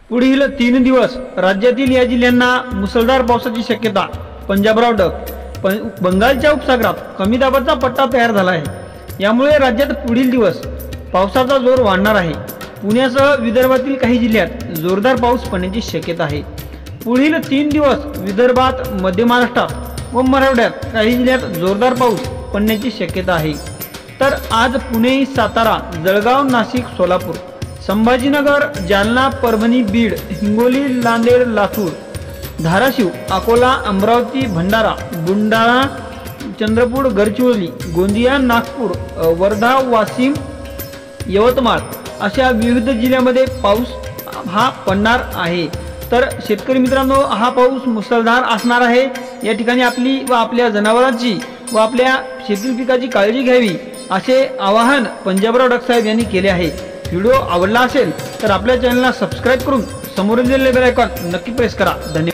पुढील 3 दिवस राज्यातील या जिल्ह्यांना मुसळधार पावसाची शक्यता। पंजाबराव डक। बंगालच्या उपसागरात कमी दाबाचा पट्टा तयार झाला आहे। यामुळे राज्यात पुढील दिवस पावसाचा जोर वाढणार आहे। पुण्यासह विदर्भातील काही जिल्ह्यात जोरदार पाऊस पडण्याची शक्यता आहे। पुढील 3 दिवस विदर्भात, मध्य महाराष्ट्रात व मराठवाड्यात काही जिल्ह्यात जोरदार पाऊस पडण्याची शक्यता आहे। तर आज पुणे, सातारा, जळगाव, नाशिक, सोलापूर, संभाजीनगर, जालना, परभणी, बीड, हिंगोली, नांदेड, लातूर, धाराशिव, अकोला, अमरावती, भंडारा, बुलढाणा, चंद्रपूर, गडचिरोली, गोंदिया, नागपूर, वर्धा, वाशिम, यवतमाळ अशा विविध जिल्ह्यांमध्ये पाऊस हा पडणार आहे। तर शेतकरी मित्रांनो, हा पाऊस मुसळधार असणार आहे। या ठिकाणी आपली व आपल्या जनावरांची व आपल्या शेती पिकाची काळजी घ्यावी असे आवाहन पंजाबराव डक साहेब यांनी केले आहे। व्हिडिओ आवडला असेल तर आपल्या चॅनलला सबस्क्राइब करून समोरील बेल आयकॉन नक्की प्रेस करा। धन्यवाद।